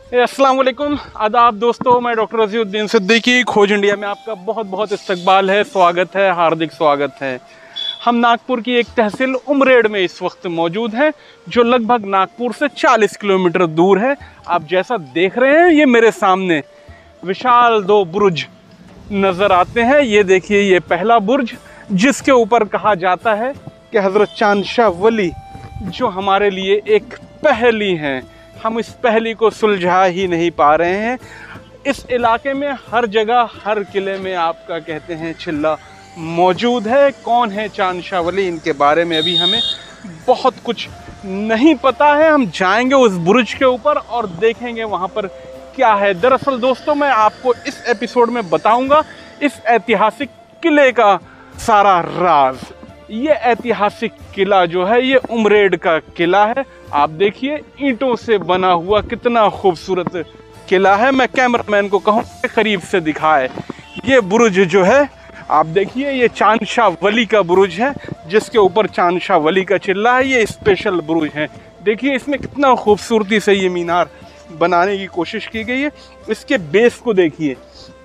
अस्सलाम वालेकुम, आदाब दोस्तों। मैं डॉक्टर अजीउद्दीन सिद्दीकी, खोज इंडिया में आपका बहुत बहुत इस्तकबाल है, स्वागत है, हार्दिक स्वागत है। हम नागपुर की एक तहसील उमरेड में इस वक्त मौजूद हैं, जो लगभग नागपुर से 40 किलोमीटर दूर है। आप जैसा देख रहे हैं, ये मेरे सामने विशाल दो बुर्ज नज़र आते हैं। ये देखिए, ये पहला बुर्ज, जिसके ऊपर कहा जाता है कि हज़रत चांद शाह वली जो हमारे लिए एक पहेली हैं, हम इस पहेली को सुलझा ही नहीं पा रहे हैं। इस इलाके में हर जगह, हर किले में आपका कहते हैं चिल्ला मौजूद है। कौन है चांद शाह वली, इनके बारे में अभी हमें बहुत कुछ नहीं पता है। हम जाएंगे उस बुर्ज के ऊपर और देखेंगे वहाँ पर क्या है। दरअसल दोस्तों, मैं आपको इस एपिसोड में बताऊंगा इस ऐतिहासिक किले का सारा राज। ये ऐतिहासिक किला जो है, ये उमरेड का किला है। आप देखिए, ईंटों से बना हुआ कितना खूबसूरत किला है। मैं कैमरामैन को कहूँ करीब से दिखाए। ये बुर्ज जो है, आप देखिए, ये चांद शाह वली का बुर्ज है, जिसके ऊपर चांद शाह वली का चिल्ला है। ये स्पेशल बुर्ज है। देखिए इसमें कितना खूबसूरती से ये मीनार बनाने की कोशिश की गई है। इसके बेस को देखिए,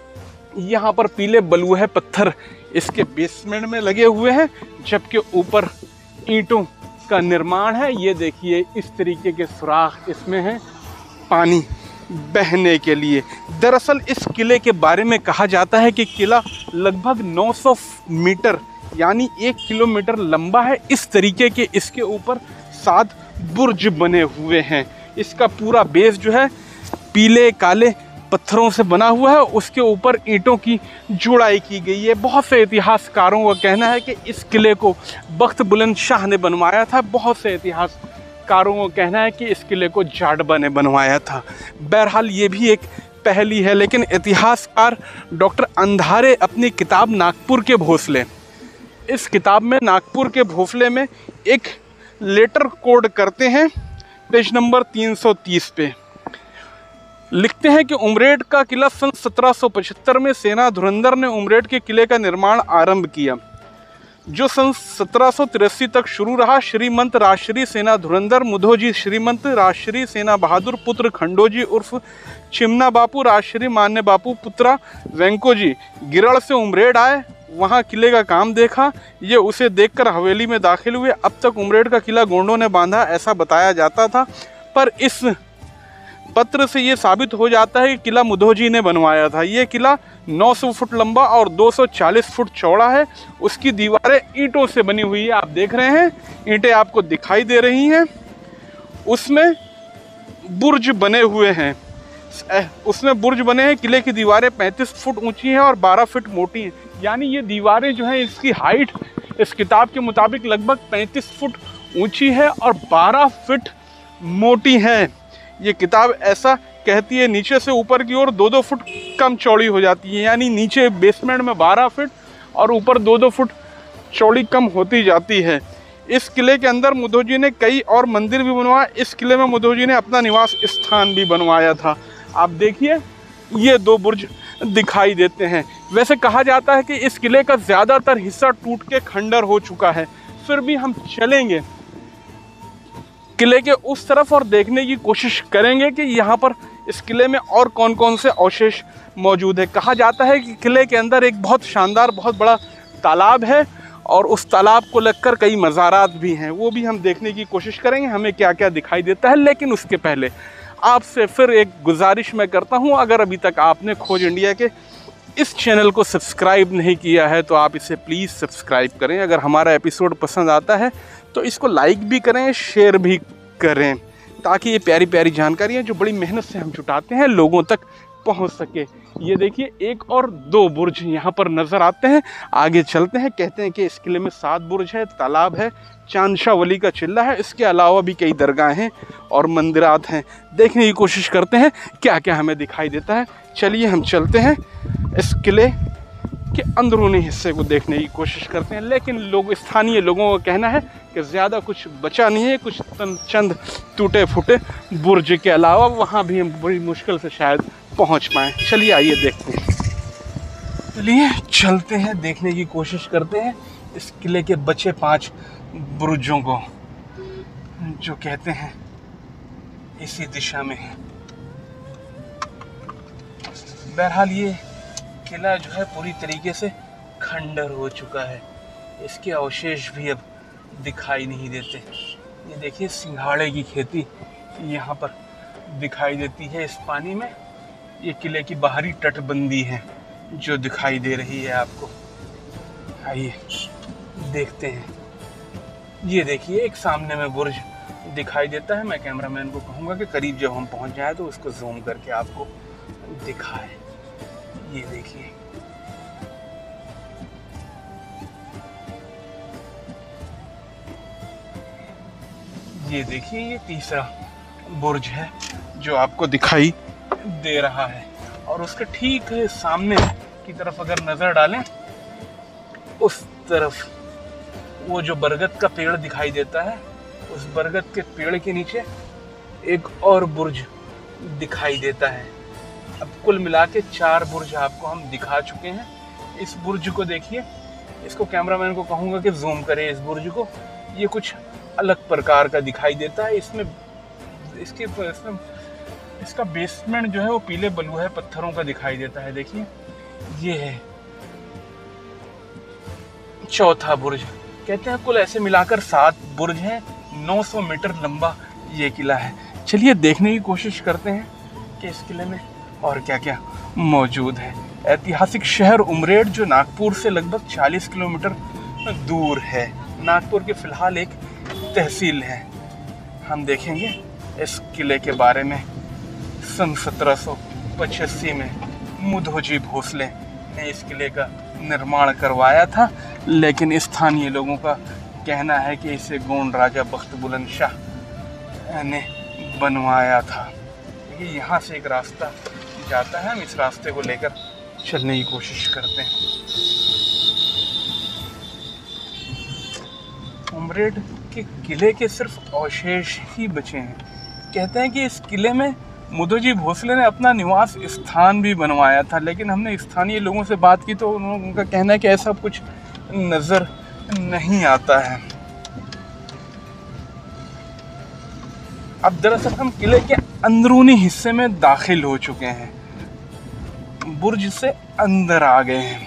यहाँ पर पीले बलुए पत्थर इसके बेसमेंट में लगे हुए हैं, जबकि ऊपर ईंटों का निर्माण है। ये देखिए, इस तरीके के सुराख इसमें हैं पानी बहने के लिए। दरअसल इस किले के बारे में कहा जाता है कि किला लगभग 900 मीटर यानी 1 किलोमीटर लंबा है। इस तरीके के इसके ऊपर 7 बुर्ज बने हुए हैं। इसका पूरा बेस जो है पीले काले पत्थरों से बना हुआ है, उसके ऊपर ईंटों की जुड़ाई की गई है। बहुत से इतिहासकारों का कहना है कि इस किले को बख्त बुलंद शाह ने बनवाया था। बहुत से इतिहासकारों का कहना है कि इस किले को जाडबा ने बनवाया था। बहरहाल ये भी एक पहेली है, लेकिन इतिहासकार डॉक्टर अंधारे अपनी किताब नागपुर के भोसले, इस किताब में नागपुर के भोसले में एक लेटर कोड करते हैं। पेज नंबर 330 पे लिखते हैं कि उमरेड का किला सन 1775 में सेना धुरंधर ने उमरेड के किले का निर्माण आरंभ किया, जो सन 1783 तक शुरू रहा। श्रीमंत राजश्री सेना धुरंधर मुधोजी श्रीमंत राजश्री सेना बहादुर पुत्र खंडोजी उर्फ चिमना बापू राजश्री मान्य बापू पुत्रा वेंकोजी गिरड़ से उमरेड आए। वहाँ किले का काम देखा। ये उसे देखकर हवेली में दाखिल हुए। अब तक उमरेड का किला गोंडों ने बांधा, ऐसा बताया जाता था, पर इस पत्र से ये साबित हो जाता है कि किला मुधोजी ने बनवाया था। ये किला 900 फुट लंबा और 240 फुट चौड़ा है। उसकी दीवारें ईंटों से बनी हुई है। आप देख रहे हैं, ईंटें आपको दिखाई दे रही हैं। उसमें बुर्ज बने हुए हैं। उसमें बुर्ज बने हैं। किले की दीवारें 35 फुट ऊंची हैं और 12 फुट मोटी हैं। यानी ये दीवारें जो हैं, इसकी हाइट इस किताब के मुताबिक लगभग 35 फुट ऊंची है और 12 फुट मोटी है। ये किताब ऐसा कहती है। नीचे से ऊपर की ओर 2-2 फुट कम चौड़ी हो जाती है, यानी नीचे बेसमेंट में 12 फुट और ऊपर 2-2 फुट चौड़ी कम होती जाती है। इस किले के अंदर मुधोजी ने कई और मंदिर भी बनवाए। इस किले में मुधोजी ने अपना निवास स्थान भी बनवाया था। आप देखिए, ये 2 बुर्ज दिखाई देते हैं। वैसे कहा जाता है कि इस किले का ज़्यादातर हिस्सा टूट के खंडर हो चुका है। फिर भी हम चलेंगे किले के उस तरफ और देखने की कोशिश करेंगे कि यहाँ पर इस किले में और कौन कौन से अवशेष मौजूद है। कहा जाता है कि किले के अंदर एक बहुत शानदार, बहुत बड़ा तालाब है और उस तालाब को लगकर कई मज़ारात भी हैं। वो भी हम देखने की कोशिश करेंगे, हमें क्या क्या दिखाई देता है। लेकिन उसके पहले आपसे फिर एक गुजारिश मैं करता हूँ, अगर अभी तक आपने खोज इंडिया के इस चैनल को सब्सक्राइब नहीं किया है तो आप इसे प्लीज़ सब्सक्राइब करें। अगर हमारा एपिसोड पसंद आता है तो इसको लाइक भी करें, शेयर भी करें, ताकि ये प्यारी प्यारी जानकारियाँ जो बड़ी मेहनत से हम जुटाते हैं लोगों तक पहुंच सके। ये देखिए, 1 और 2 बुर्ज यहाँ पर नज़र आते हैं। आगे चलते हैं। कहते हैं कि इस किले में 7 बुर्ज है, तालाब है, चांद शाह वली का चिल्ला है। इसके अलावा भी कई दरगाहें और मंदिरात हैं। देखने की कोशिश करते हैं क्या क्या हमें दिखाई देता है। चलिए हम चलते हैं, इस किले के अंदरूनी हिस्से को देखने की कोशिश करते हैं। लेकिन स्थानीय लोगों का कहना है कि ज़्यादा कुछ बचा नहीं है, कुछ चंद टूटे फूटे बुर्ज के अलावा। वहाँ भी हम बड़ी मुश्किल से शायद पहुँच पाएँ। चलिए आइए देखते हैं। चलिए चलते हैं, देखने की कोशिश करते हैं इस किले के बचे 5 बुर्जों को, जो कहते हैं इसी दिशा में है। बहरहाल ये किला जो है पूरी तरीके से खंडर हो चुका है, इसके अवशेष भी अब दिखाई नहीं देते। ये देखिए सिंघाड़े की खेती यहाँ पर दिखाई देती है इस पानी में। ये किले की बाहरी तटबंदी है जो दिखाई दे रही है आपको। आइए देखते हैं। ये देखिए एक सामने में बुर्ज दिखाई देता है। मैं कैमरामैन को कहूँगा कि करीब जब हम पहुँच जाए तो उसको जूम करके आपको दिखाए। ये देखिए, ये देखिए ये तीसरा बुर्ज है जो आपको दिखाई दे रहा है। और उसके ठीक सामने की तरफ अगर नजर डालें, उस तरफ वो जो बरगद का पेड़ दिखाई देता है, उस बरगद के पेड़ के नीचे एक और बुर्ज दिखाई देता है। अब कुल मिला के 4 बुर्ज आपको हम दिखा चुके हैं। इस बुर्ज को देखिए, इसको कैमरामैन को कहूँगा कि जूम करे इस बुर्ज को। ये कुछ अलग प्रकार का दिखाई देता है। इसमें इसका बेसमेंट जो है वो पीले बलुआ पत्थरों का दिखाई देता है। देखिए ये है चौथा बुर्ज। कहते हैं कुल ऐसे मिलाकर 7 बुर्ज हैं। 900 मीटर लंबा ये किला है। चलिए देखने की कोशिश करते हैं कि इस किले में और क्या क्या मौजूद है। ऐतिहासिक शहर उमरेड जो नागपुर से लगभग 40 किलोमीटर दूर है। नागपुर के फिलहाल एक तहसील है। हम देखेंगे इस किले के बारे में। सन 1785 में मुधोजी भोसले ने इस किले का निर्माण करवाया था, लेकिन स्थानीय लोगों का कहना है कि इसे गोंड राजा बख्त बुलंद शाह ने बनवाया था। देखिए यहाँ से एक रास्ता जाता है, हम इस रास्ते को लेकर चलने की कोशिश करते हैं। उमरेड के किले के सिर्फ अवशेष ही बचे हैं। कहते हैं कि इस किले में मुधोजी भोसले ने अपना निवास स्थान भी बनवाया था, लेकिन हमने स्थानीय लोगों से बात की तो उनका कहना है कि ऐसा कुछ नज़र नहीं आता है। अब दरअसल हम किले के अंदरूनी हिस्से में दाखिल हो चुके हैं, बुर्ज से अंदर आ गए हैं।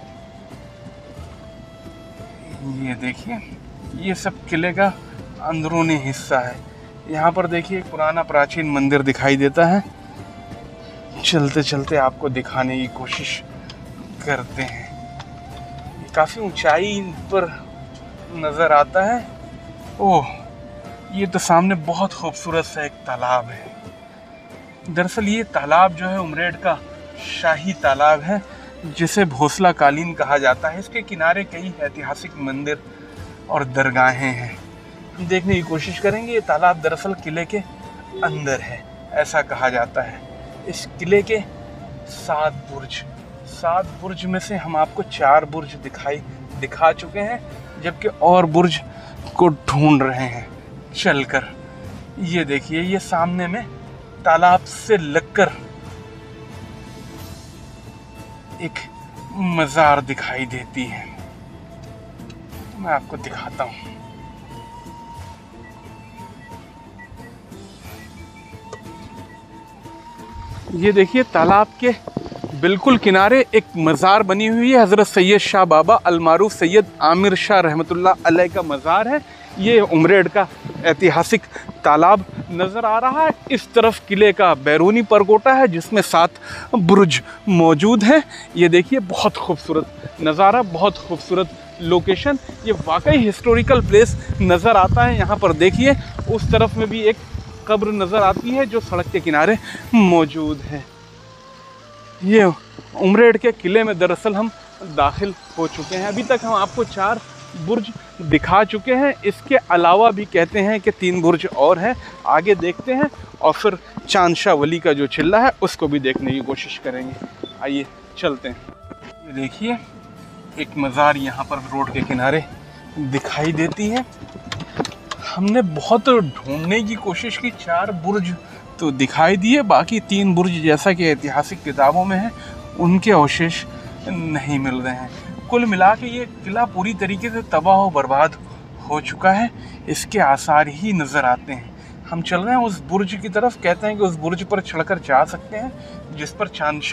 ये देखिए ये सब किले का अंदरूनी हिस्सा है। यहाँ पर देखिए एक पुराना प्राचीन मंदिर दिखाई देता है। चलते चलते आपको दिखाने की कोशिश करते हैं। ये काफ़ी ऊंचाई पर नज़र आता है। ओह, ये तो सामने बहुत खूबसूरत सा एक तालाब है। दरअसल ये तालाब जो है उमरेड का शाही तालाब है, जिसे भोसला कालीन कहा जाता है। इसके किनारे कई ऐतिहासिक मंदिर और दरगाहें हैं। देखने की कोशिश करेंगे। ये तालाब दरअसल किले के अंदर है, ऐसा कहा जाता है। इस किले के 7 बुर्ज में से हम आपको 4 बुर्ज दिखा चुके हैं, जबकि और बुर्ज को ढूंढ रहे हैं चलकर। ये देखिए ये सामने में तालाब से लगकर एक मज़ार दिखाई देती है। मैं आपको दिखाता हूँ। ये देखिए तालाब के बिल्कुल किनारे एक मज़ार बनी हुई है। हज़रत सैयद शाह बाबा अलमारूफ सैयद आमिर शाह रहमतुल्लाह अलैह का मज़ार है। ये उमरेड का ऐतिहासिक तालाब नज़र आ रहा है। इस तरफ किले का बैरूनी परकोटा है जिसमें 7 बुर्ज मौजूद हैं। ये देखिए बहुत खूबसूरत नज़ारा, बहुत खूबसूरत लोकेशन। ये वाकई हिस्टोरिकल प्लेस नज़र आता है। यहाँ पर देखिए उस तरफ में भी एक कब्र नज़र आती है जो सड़क के किनारे मौजूद है। ये उमरेड के किले में दरअसल हम दाखिल हो चुके हैं। अभी तक हम आपको 4 बुर्ज दिखा चुके हैं। इसके अलावा भी कहते हैं कि 3 बुर्ज और हैं। आगे देखते हैं और फिर चांदशाह वली का जो चिल्ला है उसको भी देखने की कोशिश करेंगे। आइए चलते हैं। ये देखिए एक मज़ार यहाँ पर रोड के किनारे दिखाई देती है। हमने बहुत ढूंढने की कोशिश की, 4 बुर्ज तो दिखाई दिए, बाकी 3 बुर्ज जैसा कि ऐतिहासिक किताबों में है उनके अवशेष नहीं मिल रहे हैं। कुल मिला के ये किला पूरी तरीके से तबाह और बर्बाद हो चुका है। इसके आसार ही नज़र आते हैं। हम चल रहे हैं उस बुर्ज की तरफ। कहते हैं कि उस बुर्ज पर चढ़कर जा सकते हैं जिस पर चांदशाह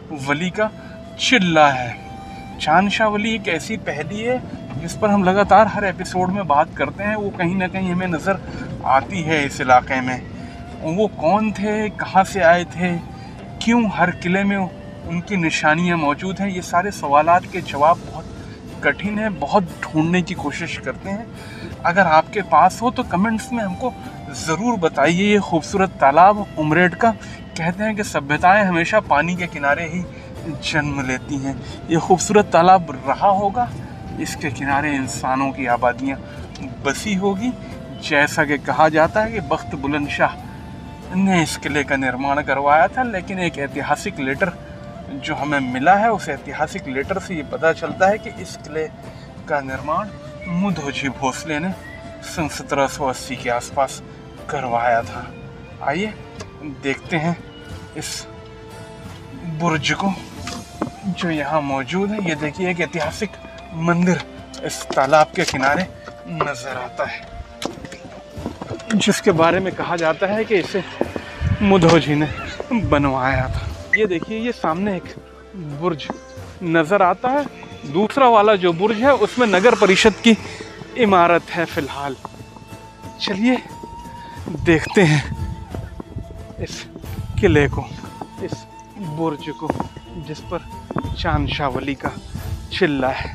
वली का चिल्ला है। चांद शाह वली एक ऐसी पहेली है जिस पर हम लगातार हर एपिसोड में बात करते हैं। वो कहीं ना कहीं हमें नज़र आती है इस इलाके में। वो कौन थे, कहाँ से आए थे, क्यों हर किले में उनकी निशानियाँ मौजूद हैं, ये सारे सवालात के जवाब बहुत कठिन है, बहुत ढूंढने की कोशिश करते हैं। अगर आपके पास हो तो कमेंट्स में हमको ज़रूर बताइए। ये खूबसूरत तालाब उमरेड का, कहते हैं कि सभ्यताएं हमेशा पानी के किनारे ही जन्म लेती हैं। ये खूबसूरत तालाब रहा होगा, इसके किनारे इंसानों की आबादियाँ बसी होगी। जैसा कि कहा जाता है कि बख्त बुलंदशाह ने इस किले का निर्माण करवाया था, लेकिन एक ऐतिहासिक लेटर जो हमें मिला है, उस ऐतिहासिक लेटर से ये पता चलता है कि इस किले का निर्माण मुधोजी भोसले ने सन 1780 के आसपास करवाया था। आइए देखते हैं इस बुर्ज को जो यहाँ मौजूद है। ये देखिए एक ऐतिहासिक मंदिर इस तालाब के किनारे नजर आता है, जिसके बारे में कहा जाता है कि इसे मुधोजी ने बनवाया था। ये देखिए ये सामने एक बुर्ज नज़र आता है। दूसरा वाला जो बुर्ज है उसमें नगर परिषद की इमारत है फ़िलहाल। चलिए देखते हैं इस किले को, इस बुर्ज को जिस पर चांद शाह वली का चिल्ला है।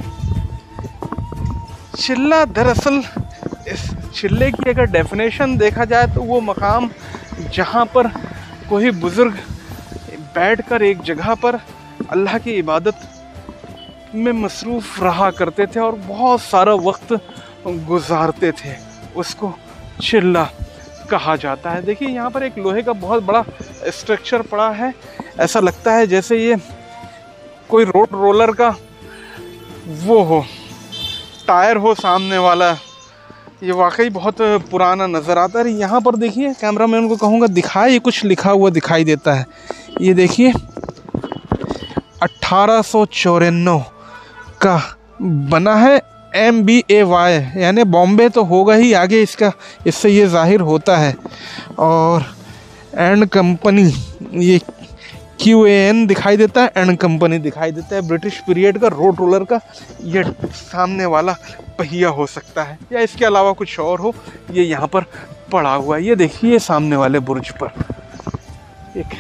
चिल्ला दरअसल, इस चिल्ले की अगर डेफिनेशन देखा जाए तो वो मकाम जहाँ पर कोई बुज़ुर्ग बैठकर एक जगह पर अल्लाह की इबादत में मसरूफ़ रहा करते थे और बहुत सारा वक्त गुजारते थे, उसको चिल्ला कहा जाता है। देखिए यहाँ पर एक लोहे का बहुत बड़ा स्ट्रक्चर पड़ा है। ऐसा लगता है जैसे ये कोई रोड रोलर का वो हो, टायर हो सामने वाला। ये वाकई बहुत पुराना नज़र आता है। यहाँ पर देखिए, कैमरामैन को कहूँगा दिखाए, ये कुछ लिखा हुआ दिखाई देता है। ये देखिए 1894 का बना है, MBAY, यानी बॉम्बे तो होगा ही आगे इसका, इससे ये जाहिर होता है। और एंड कंपनी, ये QAN दिखाई देता है, एंड कंपनी दिखाई देता है। ब्रिटिश पीरियड का रोड रोलर का ये सामने वाला पहिया हो सकता है, या इसके अलावा कुछ और हो। ये यहाँ पर पड़ा हुआ है। ये देखिए सामने वाले बुर्ज पर एक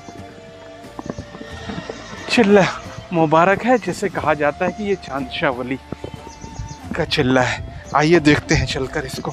चिल्ला मुबारक है, जिसे कहा जाता है कि ये चांद शाह वली का चिल्ला है। आइए देखते हैं चलकर इसको।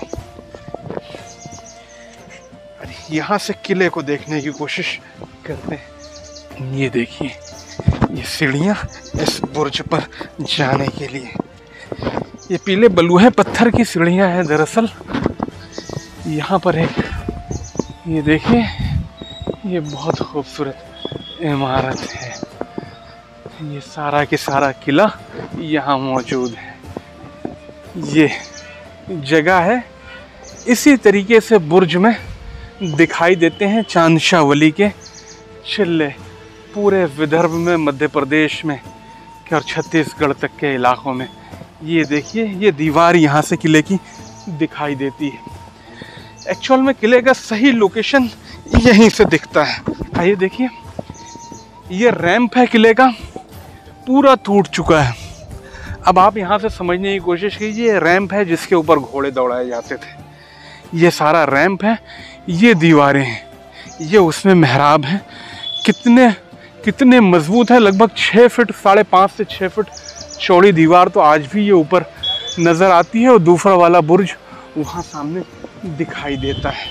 यहाँ से किले को देखने की कोशिश करते हैं। ये देखिए ये सीढ़ियाँ इस बुर्ज पर जाने के लिए, ये पीले बलुहे पत्थर की सीढ़ियाँ हैं दरअसल। यहाँ पर एक, ये देखिए ये बहुत खूबसूरत इमारत है। ये सारा के सारा किला यहाँ मौजूद है। ये जगह है, इसी तरीके से बुर्ज में दिखाई देते हैं चांद शाह वली के चिल्ले पूरे विदर्भ में, मध्य प्रदेश में और छत्तीसगढ़ तक के इलाकों में। ये देखिए ये दीवार यहाँ से किले की दिखाई देती है। एक्चुअल में किले का सही लोकेशन यहीं से दिखता है। आइए देखिए ये रैंप है किले का, पूरा टूट चुका है। अब आप यहाँ से समझने की कोशिश कीजिए, ये रैंप है जिसके ऊपर घोड़े दौड़ाए जाते थे। ये सारा रैंप है, ये दीवारें हैं, ये उसमें मेहराब है। कितने मजबूत है, लगभग 6 फीट, 5.5 से 6 फीट चौड़ी दीवार तो आज भी ये ऊपर नज़र आती है। और दूसरा वाला बुर्ज वहाँ सामने दिखाई देता है।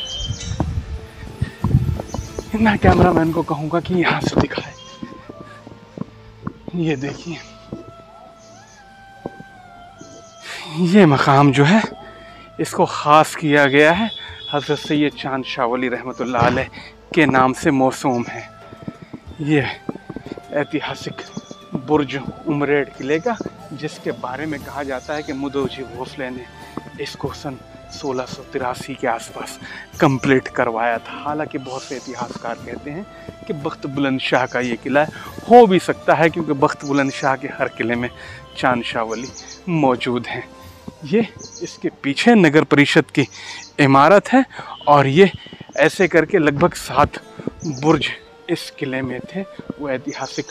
मैं कैमरामैन को कहूँगा कि यहाँ से दिखाए। ये देखिए ये मकाम जो है इसको ख़ास किया गया है, हज़रत सैयद चांद शाह वली रहमतुल्लाह अलैह के नाम से मौसूम है। ये ऐतिहासिक बुर्ज उमरेड किले का, जिसके बारे में कहा जाता है कि मुधोजी भोसले ने इसको सन 1683 के आसपास कंप्लीट करवाया था। हालांकि बहुत से इतिहासकार कहते हैं कि बख्त बुलंदशाह का ये किला हो भी सकता है, क्योंकि बख्त बुलंदशाह के हर किले में चांद शाह वली मौजूद हैं। ये इसके पीछे नगर परिषद की इमारत है और ये ऐसे करके लगभग 7 बुर्ज इस किले में थे। वो ऐतिहासिक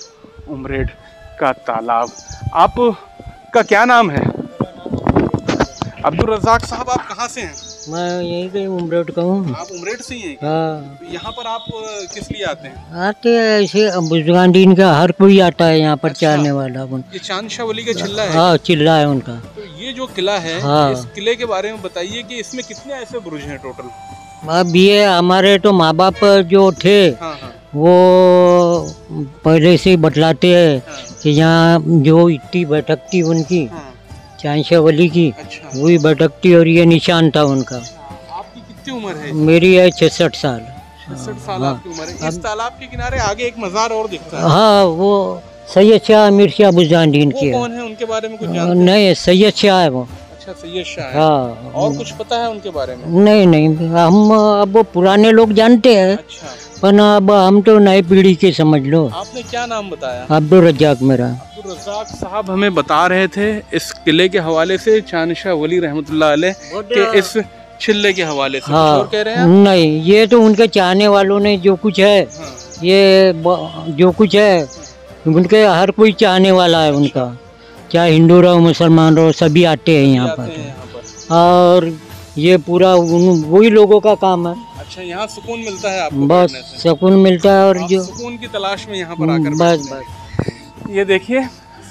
उमरेड का तालाब। आपका क्या नाम है? अब्दुल रज़ाक साहब, आप कहाँ से हैं? मैं यहीं के उमरेड का हूँ। आप उमरेड से ही हैं? हाँ। तो यहाँ पर आप किस लिए आते हैं? आते हैं ऐसे, बुजुर्गान दिन का हर कोई आता है यहाँ पर। अच्छा। चाहने वाला ये चांद शाह वली का चिल्ला है? हाँ, चिल्ला है उनका। तो ये जो किला है, हाँ। इस किले के बारे में बताइए कि इसमें कितने ऐसे बुर्ज हैं टोटल? अब ये हमारे तो माँ बाप जो थे, हाँ हाँ वो पहले से ही बतलाते हैं हाँ। कि यहाँ जो इतनी बैठक थी उनकी, हाँ। चांद शाह वली की, अच्छा। वही बैठक थी और ये निशान था उनका। आपकी कितनी उम्र है? मेरी है 66 साल। 66 साल हाँ। आपकी उम्र है। इस तालाब के किनारे आगे एक मजार और दिखता है। हाँ, वो सैयद शाह अमीर शाह बुजुर्गान वो की है। कौन है? उनके बारे में कुछ जानते हैं? नहीं, सैयद शाह है वो। अच्छा, सैयद शाह है। हाँ। और कुछ पता है उनके बारे में? नहीं नहीं, हम अब वो पुराने लोग जानते हैं, अच्छा। पर अब हम तो नई पीढ़ी के समझ लो। आपने क्या नाम बताया? अब्दुल रज़ाक मेरा। अब्दुल रज़ाक साहब हमें बता रहे थे इस किले के हवाले से, चांद शाह वली रहमतुल्लाह अलैह के इस चिल्ले के हवाले से। हाँ। कुछ और कह रहे हैं आप? नहीं, ये तो उनके चाहने वालों ने जो कुछ है, हाँ। ये जो कुछ है उनके, हर कोई चाहने वाला है उनका, चाहे हिंदू रहो मुसलमान रहो, सभी आते हैं यहाँ आते हैं पर। यहाँ पर। और ये पूरा वही लोगों का काम है। अच्छा, यहाँ सुकून मिलता है आपको? बस बैठने से? सुकून मिलता है। और आप जो सुकून की तलाश में यहाँ पर आकर बस बैठते हैं। बस ये देखिए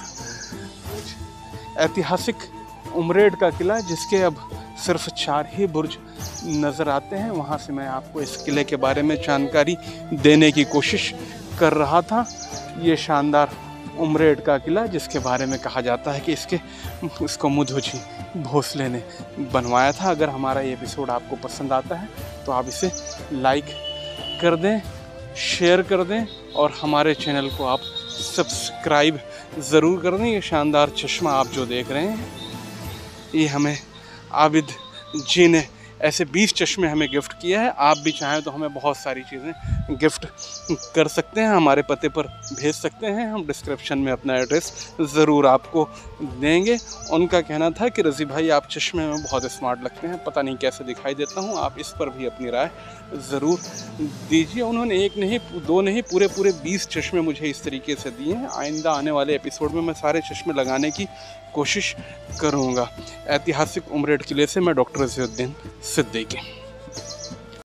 ऐतिहासिक उमरेड का किला, जिसके अब सिर्फ 4 ही बुर्ज नज़र आते हैं। वहाँ से मैं आपको इस किले के बारे में जानकारी देने की कोशिश कर रहा था। ये शानदार उमरेड का किला, जिसके बारे में कहा जाता है कि इसको मुधोजी भोसले ने बनवाया था। अगर हमारा ये एपिसोड आपको पसंद आता है तो आप इसे लाइक कर दें, शेयर कर दें और हमारे चैनल को आप सब्सक्राइब ज़रूर कर दें। ये शानदार चश्मा आप जो देख रहे हैं, ये हमें आबिद जी ने ऐसे 20 चश्मे हमें गिफ्ट किया है। आप भी चाहें तो हमें बहुत सारी चीज़ें गिफ्ट कर सकते हैं, हमारे पते पर भेज सकते हैं। हम डिस्क्रिप्शन में अपना एड्रेस ज़रूर आपको देंगे। उनका कहना था कि रज़ी भाई, आप चश्मे में बहुत स्मार्ट लगते हैं, पता नहीं कैसे दिखाई देता हूँ, आप इस पर भी अपनी राय ज़रूर दीजिए। उन्होंने एक नहीं, 2 नहीं, पूरे 20 चश्मे मुझे इस तरीके से दिए हैं। आइंदा आने वाले एपिसोड में मैं सारे चश्मे लगाने की कोशिश करूँगा। ऐतिहासिक उमरेड किले से मैं डॉक्टर रज़ीउद्दीन सिद्दीकी।